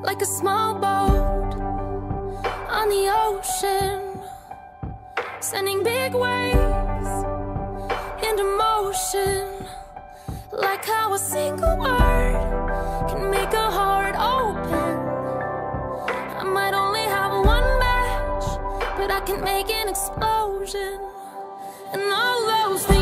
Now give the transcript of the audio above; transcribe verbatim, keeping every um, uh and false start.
like a small boat on the ocean, sending big waves into motion. Like how a single word can make a heart open. I might only have one match, but I can make an explosion. And all those things